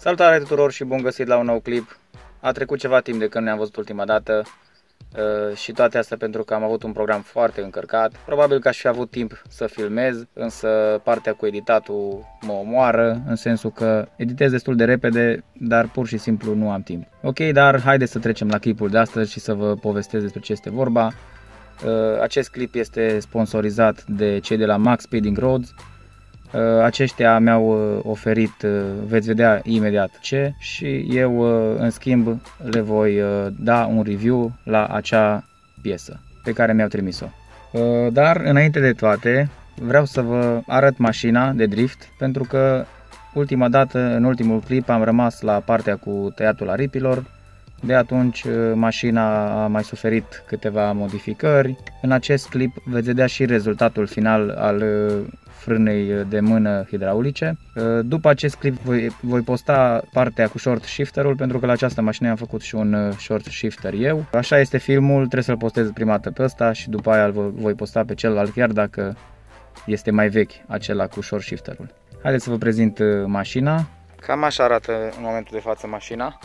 Salutare tuturor și bun găsit la un nou clip. A trecut ceva timp de când ne-am văzut ultima dată și toate astea pentru că am avut un program foarte încărcat. Probabil că aș fi avut timp să filmez, însă partea cu editatul mă omoară, în sensul că editez destul de repede, dar pur și simplu nu am timp. Ok, dar haideți să trecem la clipul de astăzi și să vă povestesc despre ce este vorba. Acest clip este sponsorizat de cei de la Max Speeding Roads. Aceștia mi-au oferit, veți vedea imediat ce, și eu în schimb le voi da un review la acea piesă pe care mi-au trimis-o. Dar înainte de toate vreau să vă arăt mașina de drift, pentru că ultima dată, în ultimul clip, am rămas la partea cu tăiatul aripilor. De atunci mașina a mai suferit câteva modificări. În acest clip veți vedea și rezultatul final al frânei de mână hidraulice. După acest clip voi posta partea cu short shifterul, pentru că la această mașină am făcut și un short shifter eu. Așa este filmul, trebuie să-l postez prima dată pe ăsta și după aia îl voi posta pe celălalt, chiar dacă este mai vechi acela cu short shifterul. Haideți să vă prezint mașina. Cam așa arată în momentul de față mașina.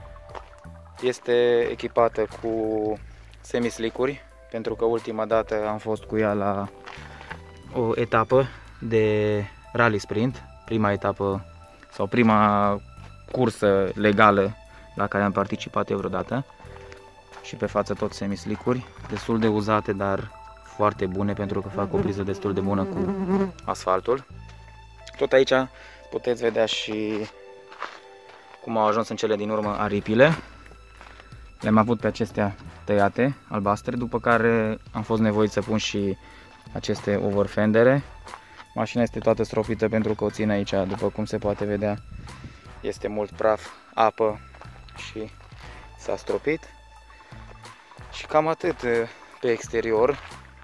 Este echipată cu semislicuri, pentru că ultima dată am fost cu ea la o etapă de rally sprint, prima etapă sau prima cursă legală la care am participat eu vreodată. Și pe față tot semislicuri, destul de uzate, dar foarte bune, pentru că fac o priză destul de bună cu asfaltul. Tot aici puteți vedea și cum au ajuns în cele din urmă aripile. Le-am avut pe acestea tăiate, albastre, după care am fost nevoit să pun și aceste overfendere. Mașina este toată stropită pentru că o țin aici, după cum se poate vedea. Este mult praf, apă și s-a stropit. Și cam atât pe exterior.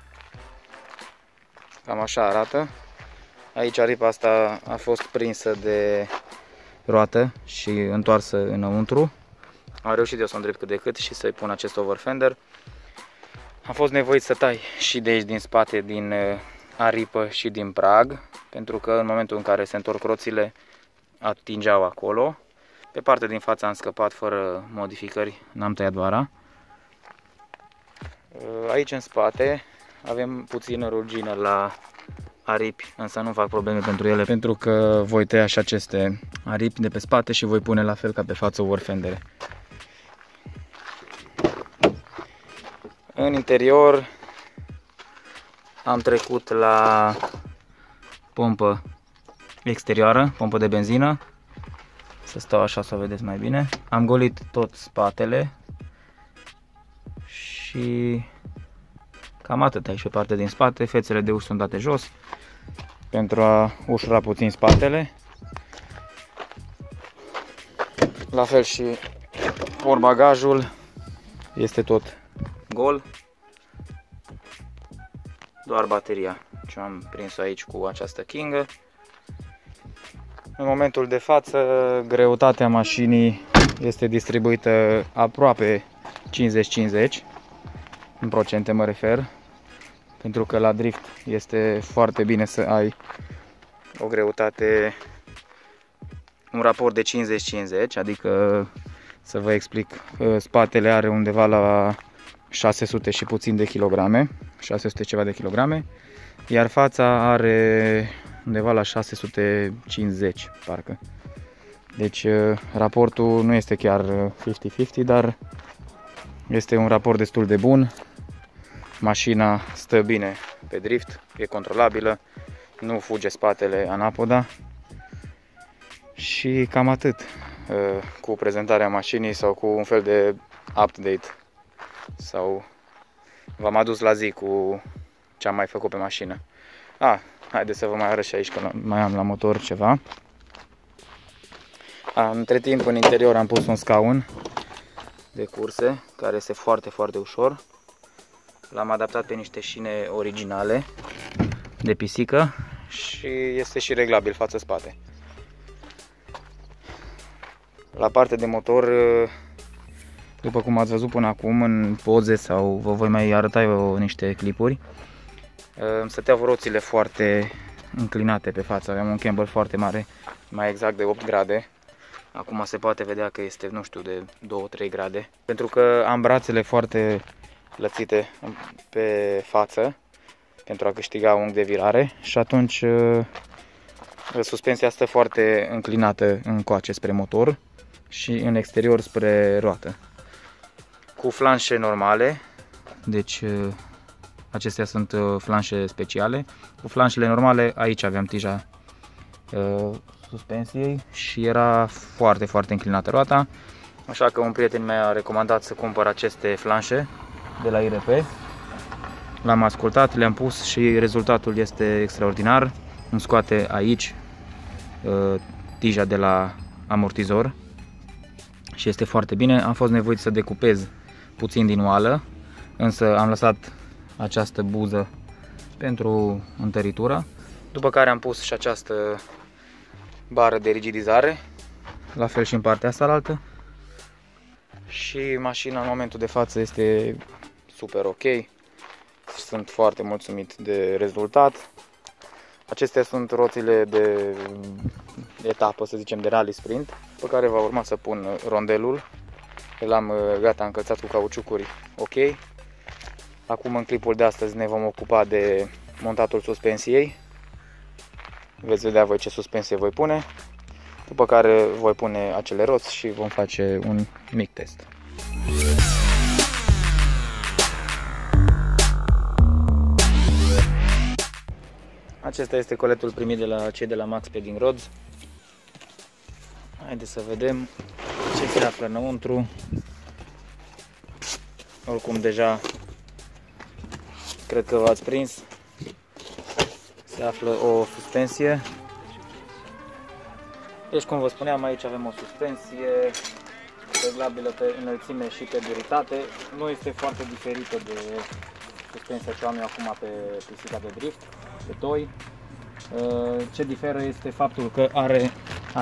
Cam așa arată. Aici aripa asta a fost prinsă de roată și întoarsă înăuntru. Am reușit eu să o îndrept cât de cât și să-i pun acest overfender. Am fost nevoit să tai și de aici din spate, din aripă și din prag, pentru că în momentul în care se întorc roțile atingeau acolo. Pe partea din față am scăpat fără modificări, n-am tăiat vara. Aici în spate avem puțină rugină la aripi, însă nu fac probleme pentru ele, pentru că voi tăia și aceste aripi de pe spate și voi pune la fel ca pe față overfendere. În interior am trecut la pompă exterioară, pompă de benzină. Să stau așa să o vedeți mai bine. Am golit tot spatele și cam atât aici pe partea din spate. Fețele de uși sunt date jos pentru a ușura puțin spatele. La fel și portbagajul este tot gol, doar bateria ce am prins-o aici cu această kingă. În momentul de față greutatea mașinii este distribuită aproape 50-50, în procente mă refer, pentru că la drift este foarte bine să ai o greutate, un raport de 50-50, adică să vă explic, spatele are undeva la 600 și puțin de kilograme, 600 ceva de kilograme, iar fața are undeva la 650 parcă. Deci raportul nu este chiar 50-50, dar este un raport destul de bun. Mașina stă bine pe drift, e controlabilă, nu fuge spatele anapoda. Și cam atât cu prezentarea mașinii sau cu un fel de update. Sau v-am adus la zi cu ce am mai făcut pe mașină. Haideți să vă mai arăt și aici, că mai am la motor ceva. Între timp în interior am pus un scaun de curse, care este foarte, foarte ușor. L-am adaptat pe niște șine originale de pisică și este și reglabil față-spate. La partea de motor, după cum ați văzut până acum în poze sau vă voi mai arăta eu niște clipuri, îmi stăteau roțile foarte înclinate pe față, aveam un camber foarte mare, mai exact de 8 grade, Acum se poate vedea că este, nu știu, de 2-3 grade. Pentru că am brațele foarte lățite pe față pentru a câștiga unghi de virare și atunci suspensia stă foarte înclinată încoace spre motor și în exterior spre roată. Cu flanșe normale, deci acestea sunt flanșe speciale. Cu flanșele normale aici aveam tija suspensiei și era foarte, foarte înclinată roata. Așa că un prieten mi-a recomandat să cumpăr aceste flanșe de la IRP. L-am ascultat, le-am pus și rezultatul este extraordinar. Îmi scoate aici tija de la amortizor și este foarte bine. Am fost nevoit să decupez puțin din oală, însă am lăsat această buză pentru întăritură. După care am pus și această bară de rigidizare, la fel și în partea asta altă. Și mașina în momentul de față este super ok. Sunt foarte mulțumit de rezultat. Acestea sunt roțile de etapă, să zicem, de rally sprint, pe care va urma să pun rondelul. L-am gata încălțat cu cauciucuri ok. Acum în clipul de astăzi ne vom ocupa de montatul suspensiei. Veți vedea voi ce suspensie voi pune. După care voi pune acele roți și vom face un mic test. Acesta este coletul primit de la cei de la Max Speeding Rods. Haideți să vedem ce se află înăuntru. Oricum deja cred că v-ați prins. Se află o suspensie. Deci, cum vă spuneam, aici avem o suspensie reglabilă pe înălțime și pe duritate. Nu este foarte diferită de suspensia ce am eu acum pe pisica de drift, pe toi. Ce diferă este faptul că are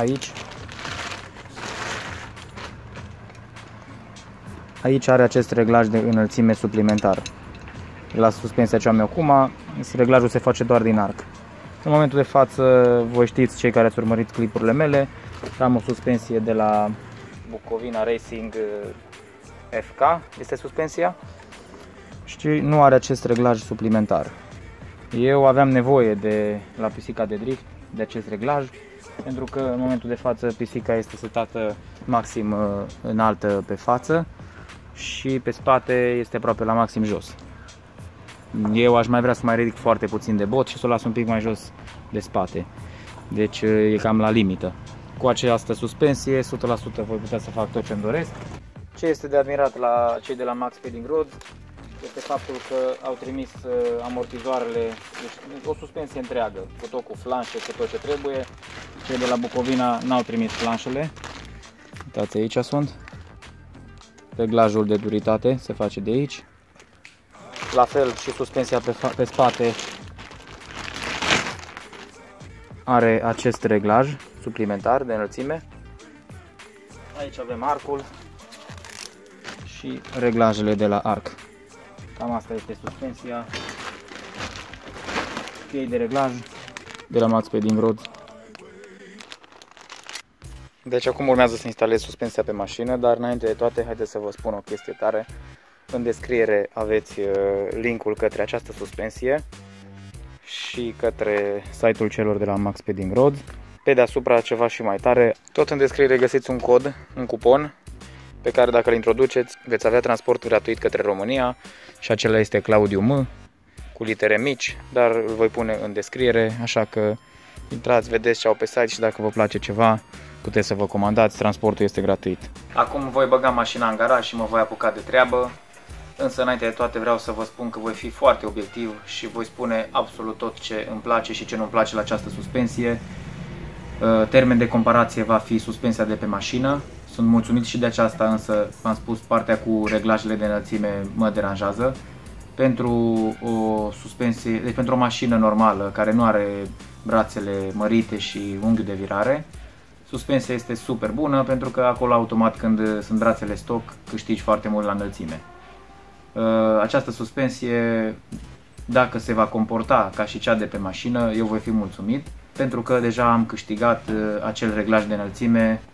aici are acest reglaj de înălțime suplimentar. La suspensia ce am eu acum, reglajul se face doar din arc. În momentul de față, voi știți, cei care ați urmărit clipurile mele, am o suspensie de la Bucovina Racing FK, este suspensia, și nu are acest reglaj suplimentar. Eu aveam nevoie la pisica de drift de acest reglaj, pentru că în momentul de față pisica este setată maxim înaltă pe față și pe spate este aproape la maxim jos. Eu aș mai vrea să mai ridic foarte puțin de bot și să o las un pic mai jos de spate. Deci e cam la limită. Cu această suspensie 100% voi putea să fac tot ce îmi doresc. Ce este de admirat la cei de la Max Speeding Rods este faptul că au trimis amortizoarele, deci o suspensie întreagă, cu tot cu flanșe, cu tot ce trebuie. Cei de la Bucovina n-au trimis flanșele. Uitați, aici sunt. Reglajul de duritate se face de aici. La fel și suspensia pe spate are acest reglaj suplimentar de înălțime. Aici avem arcul și reglajele de la arc. Cam asta este suspensia. Chei de reglaj de la Max Speeding Rods. Deci acum urmează să instalez suspensia pe mașină, dar înainte de toate, haideți să vă spun o chestie tare. În descriere aveți linkul către această suspensie și către site-ul celor de la Max Speeding Rods. Pe deasupra ceva și mai tare, tot în descriere găsiți un cod, un cupon, pe care dacă îl introduceți veți avea transport gratuit către România și acela este Claudiu M, cu litere mici, dar îl voi pune în descriere, așa că intrați, vedeți ce au pe site și dacă vă place ceva, puteți să vă comandați, transportul este gratuit. Acum voi băga mașina în garaj și mă voi apuca de treabă. Însă înainte de toate vreau să vă spun că voi fi foarte obiectiv și voi spune absolut tot ce îmi place și ce nu îmi place la această suspensie. Termen de comparație va fi suspensia de pe mașină. Sunt mulțumit și de aceasta, însă v-am spus, partea cu reglajele de înălțime mă deranjează. Pentru o suspensie, deci pentru o mașină normală care nu are brațele mărite și unghiul de virare, suspensia este super bună, pentru că acolo automat când sunt brațele stock câștigi foarte mult la înălțime. Această suspensie, dacă se va comporta ca și cea de pe mașină, eu voi fi mulțumit, pentru că deja am câștigat acel reglaj de înălțime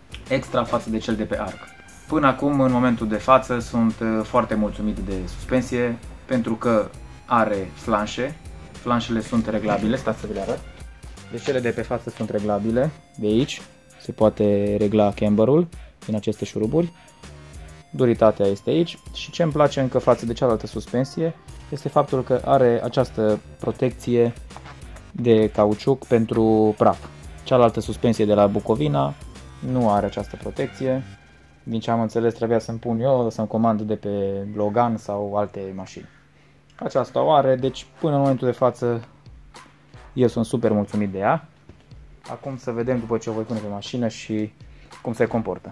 extra față de cel de pe Arc. Până acum, în momentul de față, sunt foarte mulțumit de suspensie pentru că are flanșe. Flanșele sunt reglabile, stați să vi le arăt. Deci cele de pe față sunt reglabile, de aici se poate regla camberul din aceste șuruburi. Duritatea este aici și ce îmi place încă față de cealaltă suspensie este faptul că are această protecție de cauciuc pentru praf. Cealaltă suspensie de la Bucovina nu are această protecție. Din ce am înțeles trebuia să-mi pun eu, să-mi comand de pe Logan sau alte mașini. Aceasta o are, deci până în momentul de față eu sunt super mulțumit de ea. Acum să vedem după ce o voi pune pe mașină și cum se comportă.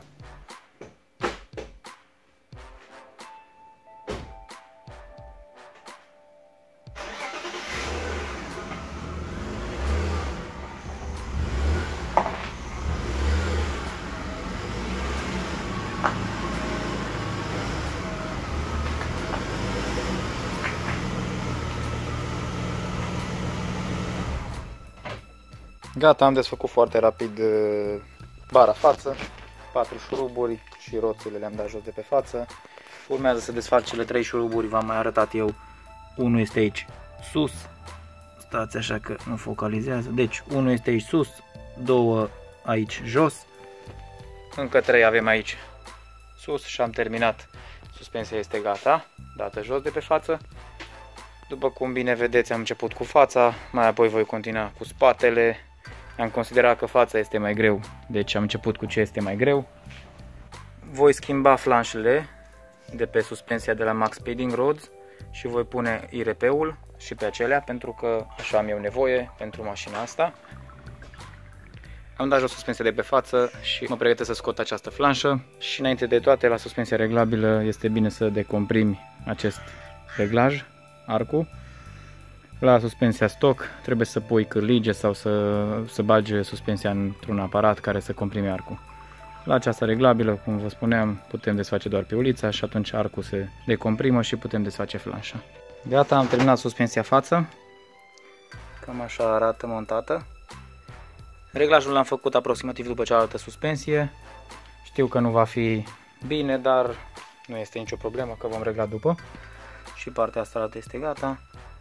Gata, am desfăcut foarte rapid bara față, 4 șuruburi și roțile le-am dat jos de pe față. Urmează să desfac cele 3 șuruburi, v-am mai arătat eu. Unul este aici sus, stați așa că nu focalizează, deci unul este aici sus, 2 aici jos, încă 3 avem aici sus și am terminat. Suspensia este gata, dată jos de pe față. După cum bine vedeți, am început cu fața, mai apoi voi continua cu spatele. Am considerat că fața este mai greu, deci am început cu ce este mai greu. Voi schimba flanșele de pe suspensia de la Max Speeding Rods și voi pune IRP-ul și pe acelea, pentru că așa am eu nevoie pentru mașina asta. Am dat jos suspensia de pe față și mă pregătesc să scot această flanșă. Și înainte de toate, la suspensia reglabilă este bine să decomprimi acest reglaj, arcul. La suspensia stock trebuie să pui cârlige sau să bagi suspensia într-un aparat care să comprime arcul. La această reglabilă, cum vă spuneam, putem desface doar piulița și atunci arcul se decomprimă și putem desface flanșa. Gata, am terminat suspensia față. Cam așa arată montată. Reglajul l-am făcut aproximativ după cealaltă suspensie. Știu că nu va fi bine, dar nu este nicio problemă, că vom regla după. Și partea asta este gata.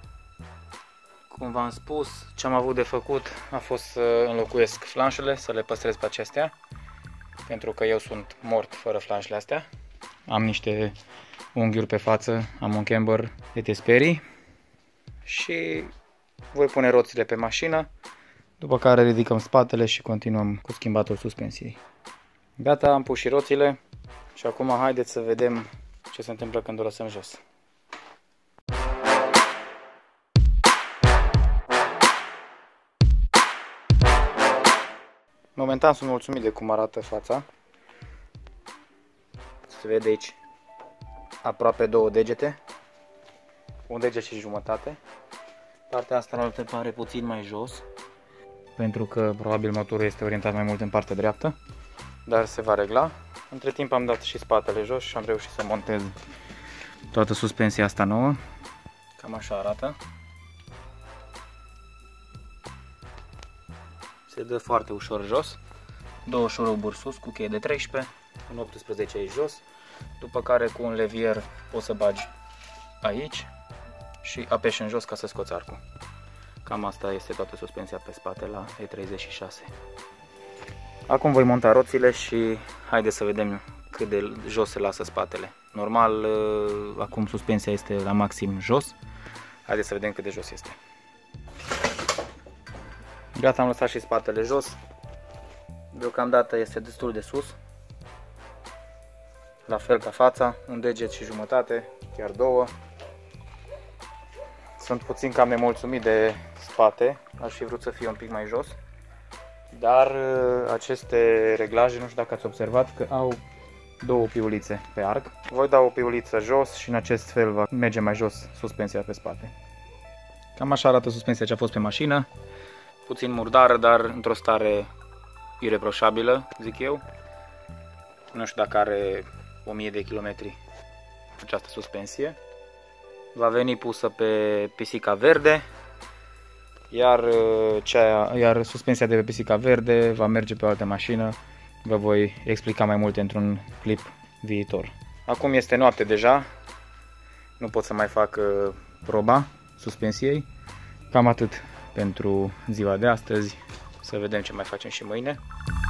Cum v-am spus, ce am avut de făcut a fost să înlocuiesc flanșele, să le păstrez pe acestea, pentru că eu sunt mort fără flanșele astea. Am niște unghiuri pe față, am un camber de Tesperi și voi pune roțile pe mașină, după care ridicăm spatele și continuăm cu schimbatul suspensiei. Gata, am pus și roțile și acum haideți să vedem ce se întâmplă când o lăsăm jos. Momentan sunt mulțumit de cum arată fața. Se vede aici aproape 2 degete, un deget și jumătate. Partea asta altă pare puțin mai jos, pentru că probabil motorul este orientat mai mult în partea dreaptă, dar se va regla. Între timp am dat și spatele jos și am reușit să montez toată suspensia asta nouă. Cam așa arată. Se dă foarte ușor jos, 2 șuruburi sus cu cheie de 13, un 18 aici jos, după care cu un levier poți să bagi aici și apeși în jos ca să scoți arcul. Cam asta este toată suspensia pe spate la E36. Acum voi monta roțile și haideți să vedem cât de jos se lasă spatele. Normal, acum suspensia este la maxim jos, haideți să vedem cât de jos este. Gata, am lăsat și spatele jos. Deocamdată este destul de sus. La fel ca fața, un deget și jumătate, chiar 2. Sunt puțin cam nemulțumit de spate, aș fi vrut să fie un pic mai jos. Dar aceste reglaje, nu știu dacă ați observat, că au 2 piulițe pe arc. Voi da o piuliță jos și în acest fel va merge mai jos suspensia pe spate. Cam așa arată suspensia ce a fost pe mașină. Puțin murdară, dar într-o stare ireproșabilă, zic eu. Nu știu dacă are 1000 de kilometri această suspensie. Va veni pusă pe pisica verde, iar suspensia de pe pisica verde va merge pe o altă mașină vă voi explica mai multe într-un clip viitor. Acum este noapte deja, nu pot să mai fac proba suspensiei. Cam atât pentru ziua de astăzi, să vedem ce mai facem și mâine.